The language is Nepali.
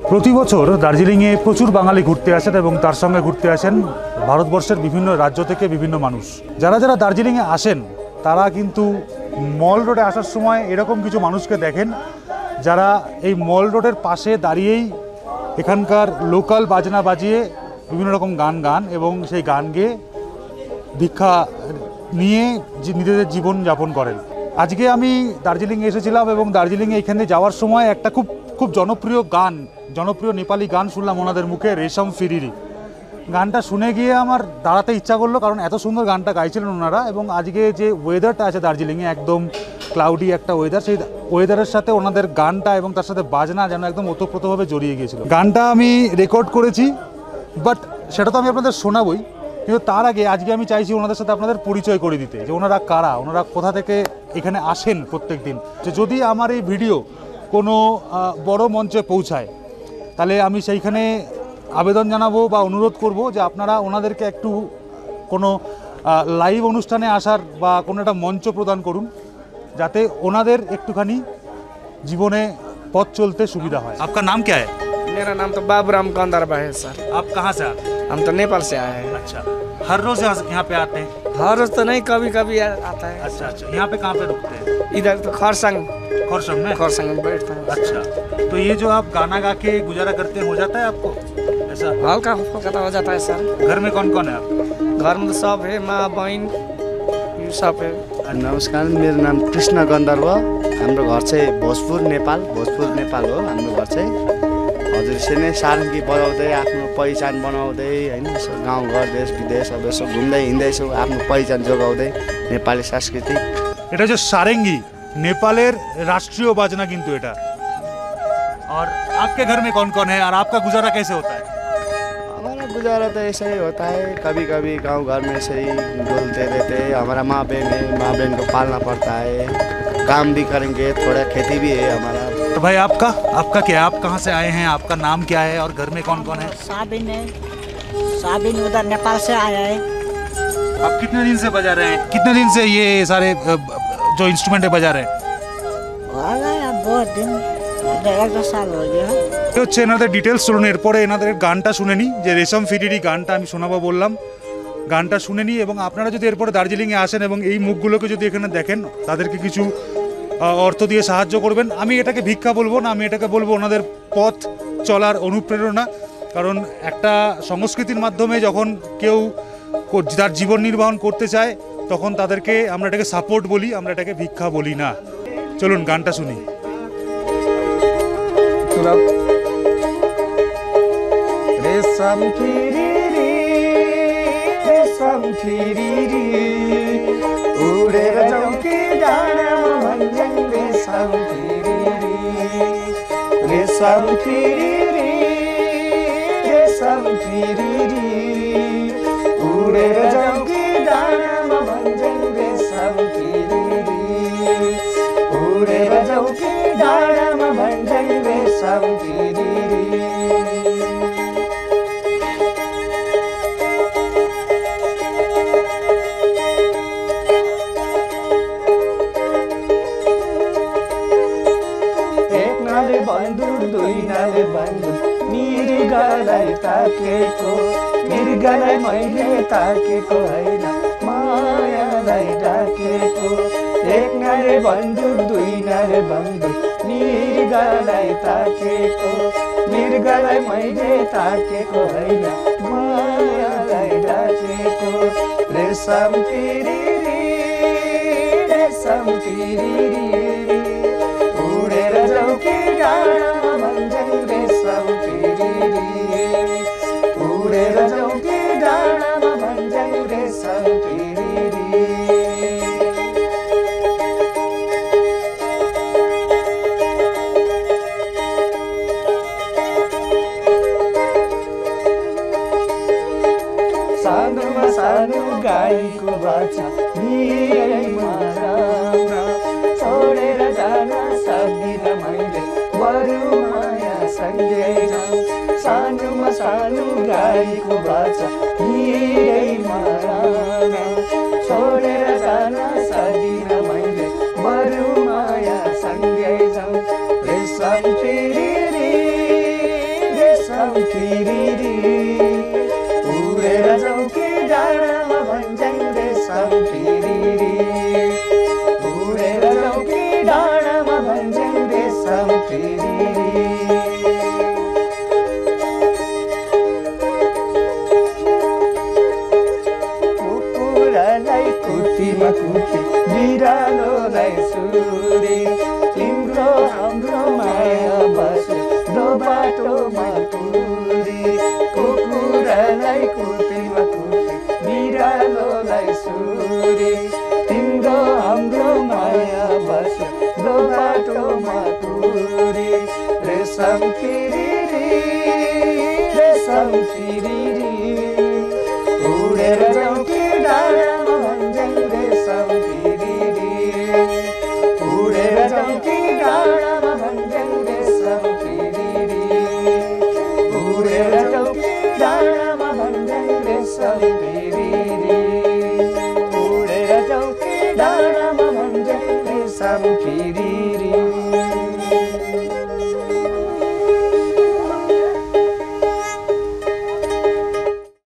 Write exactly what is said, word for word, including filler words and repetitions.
प्रति बछर दार्जिलिंगे प्रचुर बांगाली घुरते आसेन एबं तार संगे घुरते आसेन भारतवर्षेर विभिन्न राज्य थेके विभिन्न मानुष। जारा जारा दार्जिलिंगे आसेन तारा किन्तु मल रोडे आसार समय एरकम किछु मानुषके देखें जारा एई मल रोडेर पाशे दाड़िएई एखानकार लोकल बाजना बाजिए विभिन्न रकम गान गान एबं सेई गान गेয়ে भिक्षा निये निजेदेर जीवन यापन करें। आज के आमी दार्जिलिंगे एसेछिलाम एबं दार्जिलिंगे एखाने जाওয়ার समय একটা खूब खूब जनप्रिय गान जनप्रिय नेपाली गान शुनलाम ओनादेर मुखे रेशम फिरिरी गानटा शुने गिয়ে আমার দাঁড়াতে इच्छा करलो कारण एत सुंदर गानटा गाইছিলেন ওনারা এবং আজকে যে ওয়েদারটা আছে দার্জিলিংয়ে একদম ক্লাউডি একটা ওয়েদার সেই ওয়েদারের সাথে ওনাদের গানটা এবং তার সাথে বাজনা যেন একদম ওতপ্রোতভাবে জড়িয়ে গিয়েছিল। গানটা আমি রেকর্ড করেছি বাট সেটা তো আমি আপনাদের শোনাবই কিন্তু তার আগে আজকে আমি চাইছি ওনাদের সাথে আপনাদের পরিচয় করে দিতে যে ওনারা কারা ওনারা কোথা থেকে এখানে আসেন প্রত্যেকদিন। যে যদি আমার এই ভিডিও কোনো বড় মঞ্চে পৌঁছায় তাহলে আমি সেইখানে আবেদন জানাবো বা অনুরোধ করব যে আপনারা ওনাদেরকে একটু কোনো লাইভ অনুষ্ঠানে আসার বা কোনো একটা মঞ্চ প্রদান করুন যাতে ওনাদের একটুখানি জীবনে পথ চলতে সুবিধা হয়। आपका नाम क्या है? मेरा नाम तो बाबूराम गंधर्व है सर। आप कहाँ से आते हैं? हम तो नेपाल से आए हैं। अच्छा, हर रोज यहाँ पे आते हैं? हर रोज तो नहीं, कभी कभी आता है। अच्छा अच्छा, यहाँ पे कहाँ पे रुकते हैं? इधर तो खरसंग खरसंग में खरसंग में बैठते हैं। अच्छा, तो ये जो आप गाना गा के गुजारा करते हैं हो जाता है आपको ऐसा? हल्का फुल्का तो हो जाता है सर। घर में कौन कौन है आप? घर में तो सब है, माँ बहन ये सब है। नमस्कार, मेरो नाम कृष्ण गन्धर्व। हाम्रो घर चाहिँ भोजपुर नेपाल भोजपुर नेपाल हो हाम्रो घर चाहिँ। हजुर यसरी नै सारङ्गी बजाउँदै आफ्नो पहिचान बनाउँदै होइन गाउँघर देश विदेश अब यसो घुम्दै हिँड्दैछु आफ्नो पहिचान जोगाउँदै नेपाली संस्कृति। এটা যে সারেঙ্গি নেপালের রাষ্ট্রীয় বাজনা কিন্তু এটা। और आपके घर में कौन कौन है और आपका गुजारा कैसे होता है? हमारा गुजारा तो ऐसा ही होता है, कभी कभी गांव घर में से ही डोलते रहते हैं। हमारा माँ बहन है, माँ बहन को पालना पड़ता है, काम भी करेंगे, थोड़ा खेती भी है हमारा। तो भाई आपका आपका क्या, आप कहाँ से आए हैं, आपका नाम क्या है और घर में कौन कौन है? साबिन है, साबिन उधर नेपाल से आया है। आप कितने दिन से बजा रहे हैं, कितने दिन से ये सारे जो इंस्ट्रूमेंट है बजा रहे हैं? हो गया बहुत दिन, एक दो साल हो गया। হচ্ছে এনাদের ডিটেলস শুনুন, এরপরে এনাদের গানটা শুনে নিই যে রেশম ফিরিরি গানটা আমি শোনাবো বললাম, গানটা শুনে নিই এবং আপনারা যদি এরপরে দার্জিলিংয়ে আসেন এবং এই মুখগুলোকে যদি এখানে দেখেন তাদেরকে কিছু অর্থ দিয়ে সাহায্য করবেন। আমি এটাকে ভিক্ষা বলবো না, আমি এটাকে বলবো ওনাদের পথ চলার অনুপ্রেরণা। কারণ একটা সংস্কৃতির মাধ্যমে যখন কেউ তার জীবন নির্বাহন করতে চায় তখন তাদেরকে আমরা এটাকে সাপোর্ট বলি, আমরা এটাকে ভিক্ষা বলি না। চলুন গানটা শুনি। रेशम फिरिरी रेशम फिरिरी उडेर जाऊ कि डाँडामा भन्छन् रेशम फिरिरी रेशम फिरिरी रेशम फिरिरी उडेर जाऊ कि डाँडामा भन्छन् रेशम फिरिरी उडेर जाऊ कि डाँडामा भन्छन् रेशम फिरिरी। बन्दुक दुई नाले बन्दुक मृगलाई ताकेको मृगलाई मैले ताकेको होइन मायालाई डाकेको। एक नाले बन्दुक दुई नाले बन्दुक मृगलाई ताकेको मृगलाई मैले ताकेको होइन मायालाई डाकेको। रेशम फिरिरी रेशम फिरिरी उडेर जाऊ कि डाँडामा भन्छन् रेशम फिरिरी उडेर जाऊ कि डाँडामा भन्छन् रेशम फिरिरी। सानोमा सानो गाईको बाछा निरैमा राम छोडेर जान सक्दिनँ मैले बरु माया सँगै जाऊ। सानोमा सानो गाईको बाछा निरैमा राम छोडेर जान सक्दिनँ मैले बरु माया सँगै जाऊ। रेशम फिरिरी फिरिरी उडेर जाउँ कि डाँडामा भन्छन् रेशम फिरिरी उडेर जाउँ कि डाँडामा भन्छन् रेशम फिरिरी कुकुरलाई कुटीमा कुटी बिरालोलाई सुरे तिम्रो हाम्रो माया बस्यो दो बाटोमा पुरी कुकुरलाई कुटीमा कुटी बिरालोलाई सुरे तिम्रो हाम्रो माया बस्यो दो बाटोमा पुरी रेशम फिरिरी रेशम फिरिरी उडेर जाउँ कि डाँडामा भन्छन् रेशम फिरिरी उडेर जाउँ कि डाँडामा भन्छन् रेशम फिरिरी उडेर जाउँ कि डाँडामा भन्छन् रेशम फिरिरी उडेर जाउँ कि डाँडामा भन्छन् रेशम फिरिरी